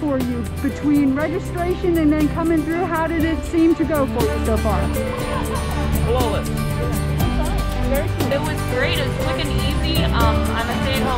for you between registration and then coming through? How did it seem to go for you so far? Flawless. It was great. It was quick and easy. I'm a stay-at-home